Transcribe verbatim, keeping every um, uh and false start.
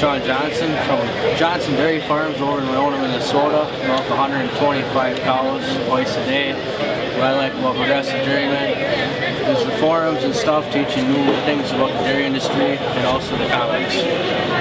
Shawn Johnson from Johnson Dairy Farms over in Winonn, Minnesota. Milk one hundred twenty-five cows twice a day. What I like about Progressive Dairyman is the forums and stuff teaching new things about the dairy industry and also the comics.